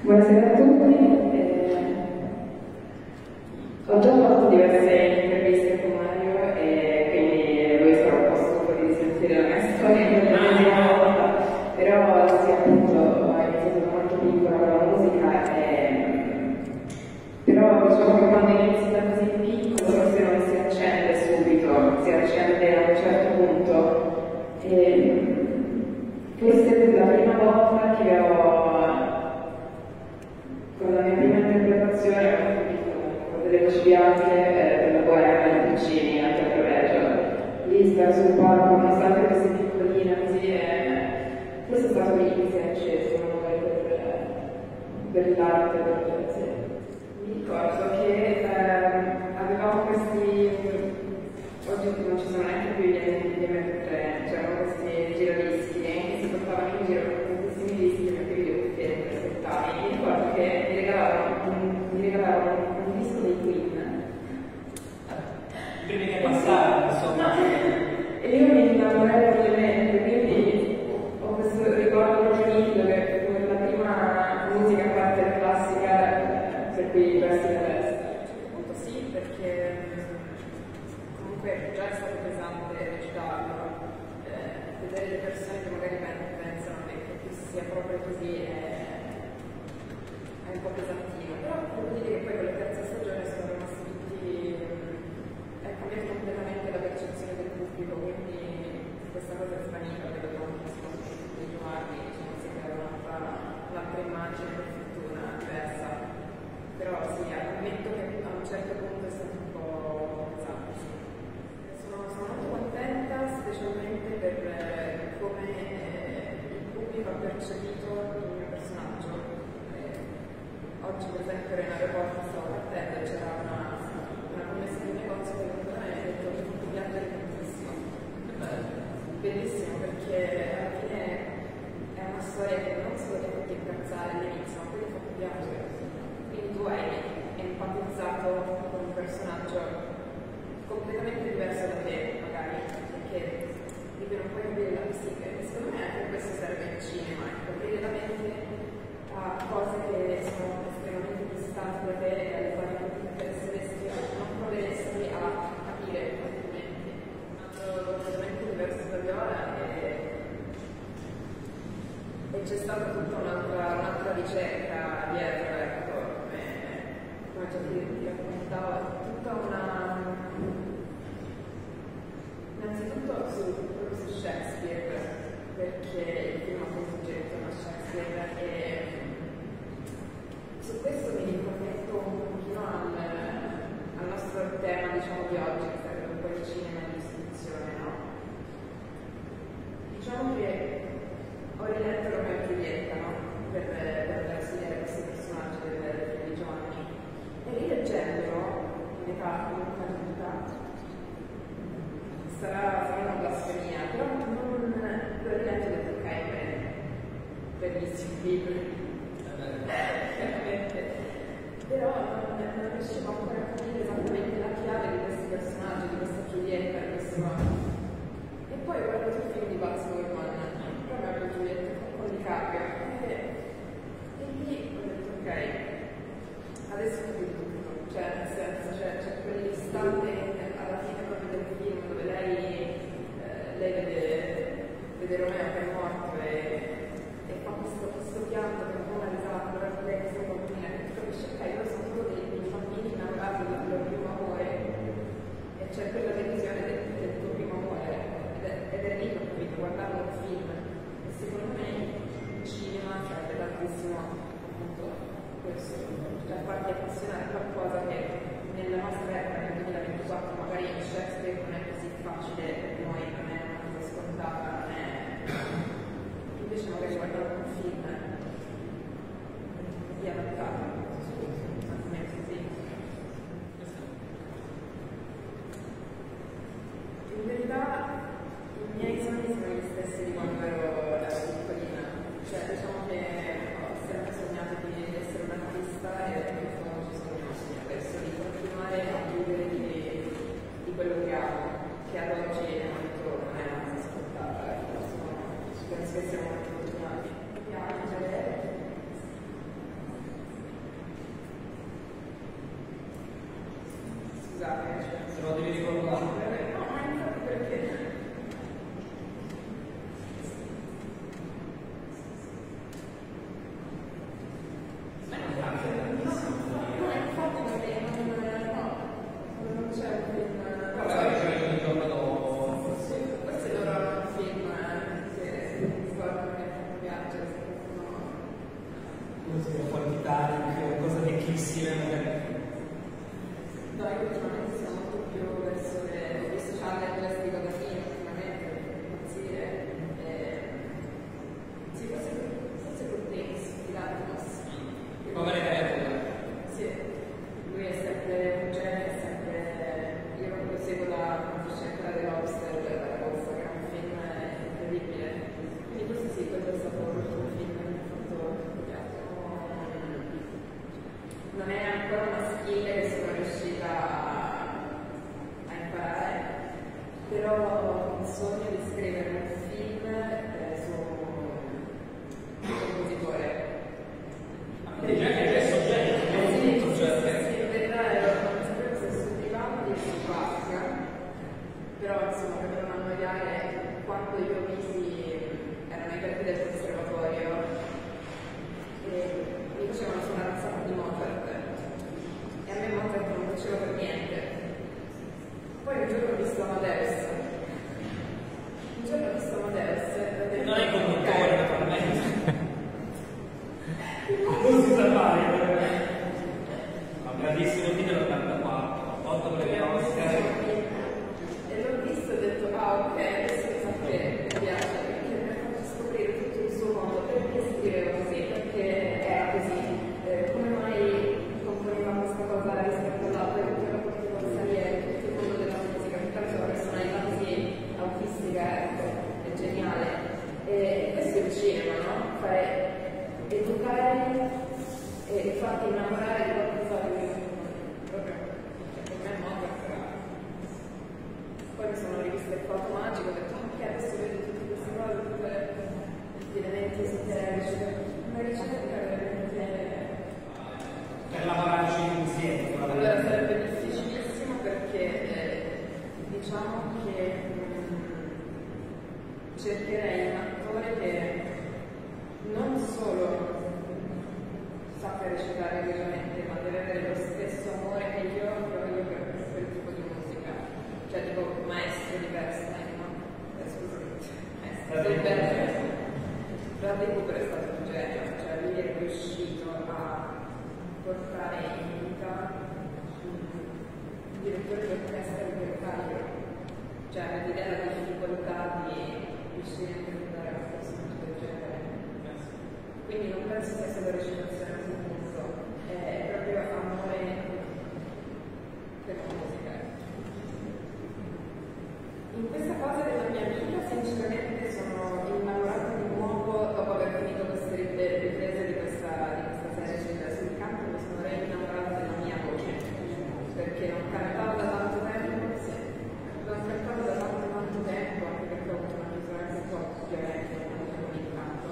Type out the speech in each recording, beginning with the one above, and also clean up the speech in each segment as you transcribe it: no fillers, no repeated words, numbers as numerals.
Buonasera a tutti. Ho già fatto diverse interviste con Mario e quindi lui sarà un po' stufo di sentire la mia storia in prima volta, però sì, appunto ho iniziato da molto piccola con la musica però diciamo che quando inizi da così piccolo forse non si accende subito, si accende a un certo punto. Forse la prima volta che con la mia prima interpretazione con delle voci bianche per la Bohème di Puccini anche a Correggio, lì stare sul palco nonostante fosse piccolina così questo è stato lì che si è acceso magari per l'arte, mi ricordo che avevamo questi, oggi non ci sono neanche più gli MP3, c'erano questi giradischi che si portavano in giro con questi dischi perché video che aspettavi. Mi ricordo che mi regalavano un disco dei Queen. Prima che passare, insomma. E io mi innamorai follemente, quindi ho questo ricordo proprio nitido che come la prima musica a parte classica per cui resti la testa. Appunto sì, perché comunque già è stato pesante recitarlo, vedere le persone che magari pensano che sia proprio così è un po' pesantino, però devo dire che poi con la terza stagione sono rimasti tutti, è cambiata completamente la percezione del pubblico, quindi questa cosa è svanita, vedo che sono tutti i giovani, diciamo, si crea un'altra immagine per fortuna diversa, però sì, ammetto che a un certo punto è stato un po' pesante, sì. Sono molto contenta, specialmente per come il pubblico ha percepito il mio personaggio. Oggi per esempio ero in aeroporto, stavo partendo e c'era una commessa di un negozio che venuta da me e ha detto che tu piangere tantissimo. Bellissimo, perché alla fine è una storia che non solo ti fa incazzare all'inizio, ma poi ti fa piangere. Quindi tu hai empatizzato con un personaggio completamente diverso da te, magari, perché devi un po' capire la psiche. E secondo me anche questo serve al cinema, aprire la mente a cose che sono estremamente distanti da te e alle quali non ti interesseresti, non proveresti a capire altrimenti. È stato completamente diverso da Viola e c'è stata tutta un'altra ricerca dietro, ecco, come già ti raccontavo, tutta innanzitutto proprio su Shakespeare, perché il film appunto gira intorno a Shakespeare e su questo mi riconnetto un pochino al nostro tema, diciamo, di oggi, che sarebbe un po' il cinema e l'istituzione, no? Diciamo che ho riletto Romeo e Giulietta, no? Per studiare questi personaggi dei Giovanni e rileggendolo in età comunque adulta sarà una blasfemia, però non l'ho riletto e ho detto ok, bellissimo libro. Chiaramente, però non riuscivo ancora a capire esattamente la chiave di questi personaggi, di questa Giulietta, di questo. E poi ho guardato il film di Baz Luhrmann, proprio con Giulietta con DiCaprio, e lì ho detto ok, adesso capisco tutto, cioè nel senso c'è quell'istante alla fine proprio del film dove lei vede Romeo che è morto e fa questo pianto che è un po' una risata, però lei questa bambina che capisce ok, loro sono solo dei bambini innamorati del loro primo amore e c'è quella visione del tuo primo amore ed è lì che ho capito, guardando un film e secondo me il cinema serve tantissimo appunto questo, cioè farti appassionare a qualcosa che nella nostra epoca, nel 2024, magari in Shakespeare non è così facile per noi, non è una cosa scontata, non è invece magari guardare un film di adattato, così. In verità i miei sogni sono gli stessi di quando ero piccolina, cioè diciamo che ho sempre sognato di essere un artista e in fondo ci sono riuscita questo, di continuare a vivere di quello che amo, che ad oggi appunto non è una cosa scontata, penso che siamo molto fortunati. una ricerca veramente... Per lavorarci insieme. Allora sarebbe difficilissimo perché diciamo che cercherei un attore che non solo sappia recitare egregiamente, ma deve avere lo stesso amore che io provo per quel tipo di musica. Cioè tipo maestro di Bernstein, no? Scusami, maestro di Bernstein. Bradley Cooper è stato un genio, cioè lui è riuscito a portare in vita un direttore di orchestra libertario, cioè l'idea della difficoltà di riuscire a interpretare una personaggio del genere. Quindi non penso sia solo recitazione a quel punto, è proprio amore per la musica. In questa fase della mia vita sinceramente sono innamorata di nuovo, dopo aver finito queste riprese di questa serie sul canto, mi sono reinnamorata della mia voce, perché non cantavo da tanto tempo, non cantavo da tanto tempo, anche perché ho avuto una chiusura un po' violenta con il canto.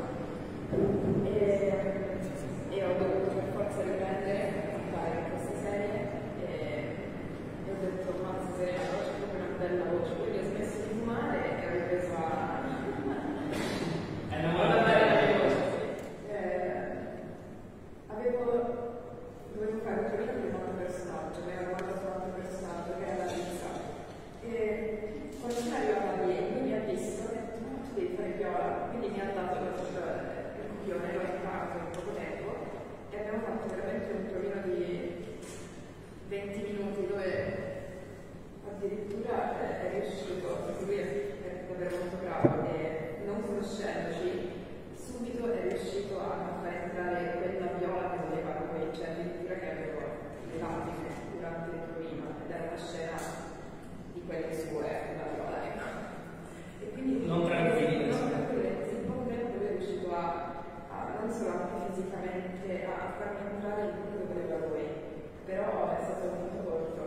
E ho dovuto per forza riprendere a cantare questa serie e ho detto ma se ho proprio una bella voce, quindi ho smesso di fumare e ho ripreso a dovevo fare un giochino di un altro personaggio, mi ero guardato su un altro personaggio che era la pizza e quando sono arrivata lì lui mi ha visto e ha detto ma tu devi fare viola, quindi mi ha dato il copione, l'ho imparato in poco tempo e abbiamo fatto veramente un giochino di 20 minuti dove addirittura è riuscito, perché lui è davvero molto bravo e non conoscendoci subito è riuscito a far entrare quella viola che voleva lui, cioè addirittura che avevo le lattiche durante il prima ed era una scena di quelle sue, la viola, ecco. E quindi non tranquilli, così in poco tempo lui è riuscito non solo anche fisicamente a farmi entrare in quello che voleva lui, però è stato molto corto.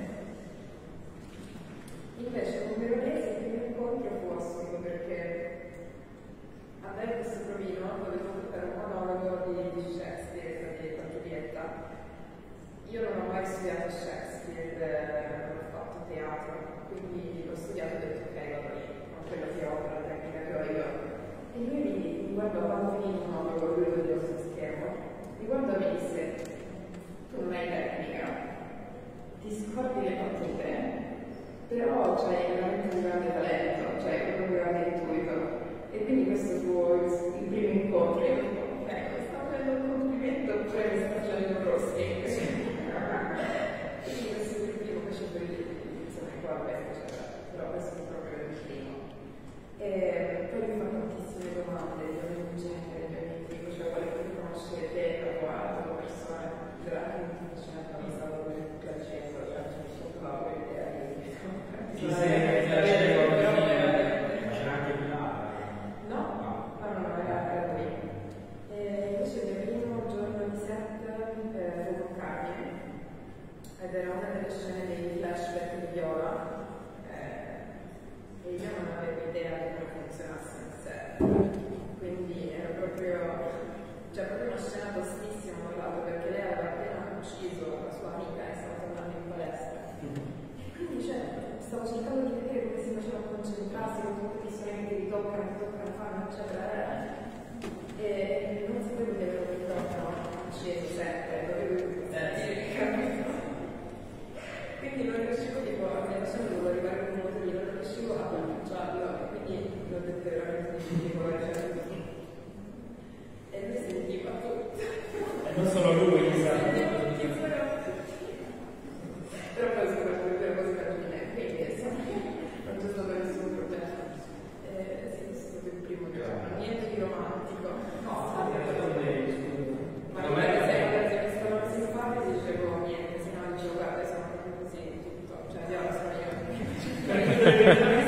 Invece con Veronesi il primo incontro fu assurdo perché andai a questo provino dove dovevo fare un monologo di Shakespeare, di Giulietta. Io non ho mai studiato Shakespeare, non ho fatto teatro, quindi l'ho studiato e ho detto ok, vado lì, con quella che ho, la tecnica che ho io. E lui mi guardò quando finì il monologo, lui lo vedevo sullo schermo, mi guardò e mi disse tu non hai tecnica, ti scordi le battute, però c'hai veramente un grande talento, cioè un grande intuito. E quindi questo fu il primo incontro. Io dico, ok, mi sta facendo un complimento oppure mi sta facendo un roasting. Quindi questo è il primo che c'è per insomma, qua eccetera. Però questo è proprio il primo. E poi mi fa tantissime domande di ogni genere, di ogni tipo, cioè vuole conoscere te, la tua persona, veramente affascinante, mi stavo piacendo, cioè c'è sotto la tua idea di ti sei piacere con ma c'era anche Milano. No, era qui. Invece il mio primo giorno di set fu con Carmine ed era una delle scene dei flashback di Viola e io non avevo idea di come funzionasse il set, quindi era proprio una scena tostissima un lato perché lei aveva appena ucciso la sua amica e stava tornando in palestra. Quindi stavo cercando di vedere come si faceva a concentrarsi con tutti i suoni che toccano, fanno, eccetera. E non sapevo che avevo il microfono acceso sempre, dovevo capito. Quindi non riuscivo dovevo arrivare a un modo lì, non riuscivo a lanciarlo, quindi l'ho detto veramente difficile. E lui sentiva tutto. E non solo lui, però poi sono proprio cose carine, quindi non c'è stato nessun problema. Sì, questo è stato il primo giorno, niente di romantico. No, ma non è che se stavano simpatici dicevo niente, se no dicevo guarda sono proprio così tutto, cioè io la sono io.